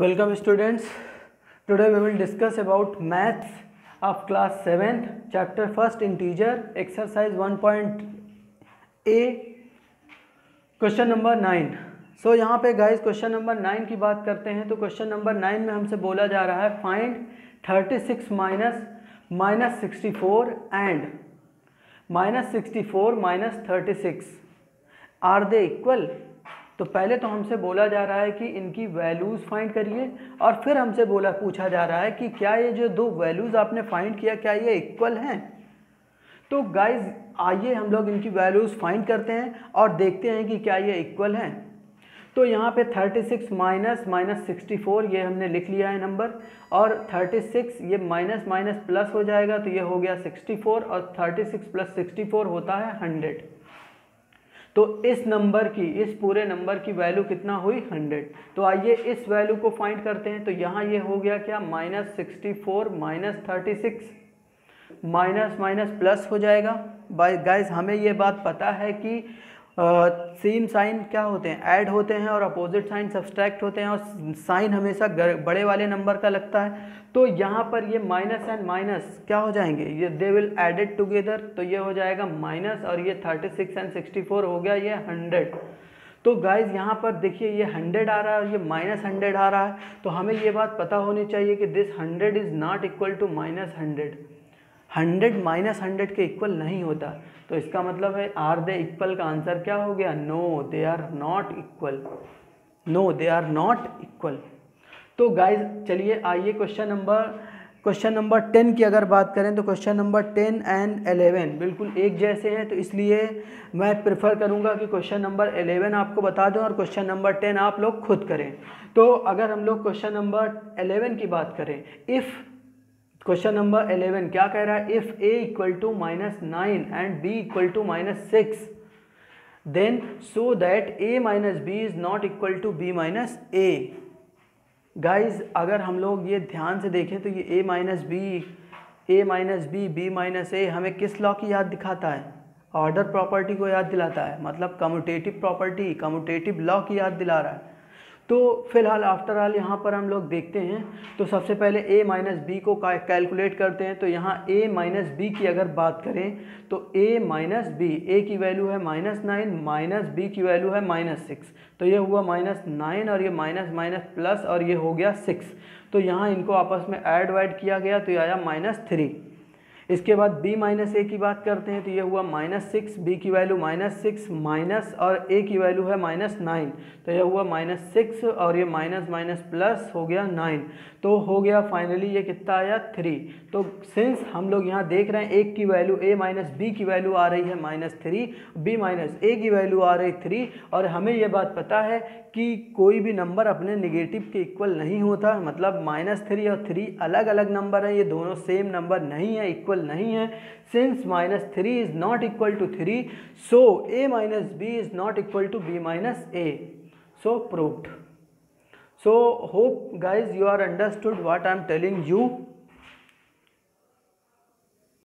Welcome students. Today we will discuss about maths of class 7th chapter 1st integer exercise 1.a question number 9. So यहाँ पे guys question number 9 की बात करते हैं. तो question number 9 में हमसे बोला जा रहा है find 36 minus 64 and -64 minus 36 are they equal. तो पहले तो हमसे बोला जा रहा है कि इनकी वैल्यूज़ फाइंड करिए और फिर हमसे पूछा जा रहा है कि क्या ये जो दो वैल्यूज़ आपने फाइंड किया क्या ये इक्वल हैं. तो गाइज आइए हम लोग इनकी वैल्यूज़ फाइंड करते हैं और देखते हैं कि क्या ये इक्वल हैं. तो यहाँ पे 36 माइनस 64 ये हमने लिख लिया है नंबर, और 36 ये माइनस माइनस प्लस हो जाएगा तो ये हो गया 64, और 36 प्लस 64 होता है 100. तो इस नंबर की, इस पूरे नंबर की वैल्यू कितना हुई 100. तो आइए इस वैल्यू को फाइंड करते हैं. तो यहाँ ये हो गया क्या -64 माइनस 36 माइनस माइनस प्लस हो जाएगा. बाय गाइस हमें ये बात पता है कि सेम साइन क्या होते हैं, ऐड होते हैं, और अपोजिट साइन सब्सट्रैक्ट होते हैं, और साइन हमेशा बड़े वाले नंबर का लगता है. तो यहाँ पर ये माइनस एंड माइनस क्या हो जाएंगे, ये दे विल एडेड टुगेदर. तो ये हो जाएगा माइनस, और ये 36 एंड 64 हो गया ये 100. तो गाइज यहाँ पर देखिए ये 100 आ रहा है और ये -100 आ रहा है. तो हमें ये बात पता होनी चाहिए कि this 100 is not equal to -100. 100 -100 के इक्वल नहीं होता. तो इसका मतलब है आर दे इक्वल का आंसर क्या हो गया, no they are not equal. No they are not equal. तो गाइज चलिए आइए क्वेश्चन नंबर 10 की अगर बात करें तो क्वेश्चन नंबर 10 एंड 11 बिल्कुल एक जैसे हैं. तो इसलिए मैं प्रेफर करूंगा कि क्वेश्चन नंबर 11 आपको बता दूं और क्वेश्चन नंबर 10 आप लोग खुद करें. तो अगर हम लोग क्वेश्चन नंबर 11 की बात करें, इफ़ क्वेश्चन नंबर 11 क्या कह रहा है, if a equal to -9 and b equal to -6 then so that a minus B is not equal to b minus a. Guys अगर हम लोग ये ध्यान से देखें तो ये a minus B b minus a हमें किस लॉ की याद दिखाता है, ऑर्डर प्रॉपर्टी को याद दिलाता है, मतलब कम्यूटेटिव प्रॉपर्टी, कम्यूटेटिव लॉ की याद दिला रहा है. तो फिलहाल आफ्टर ऑल यहाँ पर हम लोग देखते हैं. तो सबसे पहले a माइनस बी को कैलकुलेट करते हैं. तो यहाँ a माइनस बी की अगर बात करें तो a माइनस बी, a की वैल्यू है -9 माइनस b की वैल्यू है -6. तो ये हुआ -9 और ये माइनस माइनस प्लस और ये हो गया 6. तो यहाँ इनको आपस में ऐड वैड किया गया तो ये आया -3. इसके बाद b माइनस ए की बात करते हैं तो ये हुआ -6, b की वैल्यू -6 माइनस और a की वैल्यू है -9. तो यह हुआ -6 और ये माइनस माइनस प्लस हो गया 9. तो हो गया फाइनली ये कितना आया 3. तो सिंस हम लोग यहाँ देख रहे हैं एक की वैल्यू a माइनस बी की वैल्यू आ रही है -3, b माइनस ए की वैल्यू आ रही 3, और हमें ये बात पता है कि कोई भी नंबर अपने नेगेटिव के इक्वल नहीं होता. मतलब -3 और 3 अलग अलग नंबर हैं, ये दोनों सेम नंबर नहीं है, इक्वल नहीं है. Since -3 is not equal to 3, so a minus B is not equal to b minus a. So proved. So hope guys you are understood what I am telling you.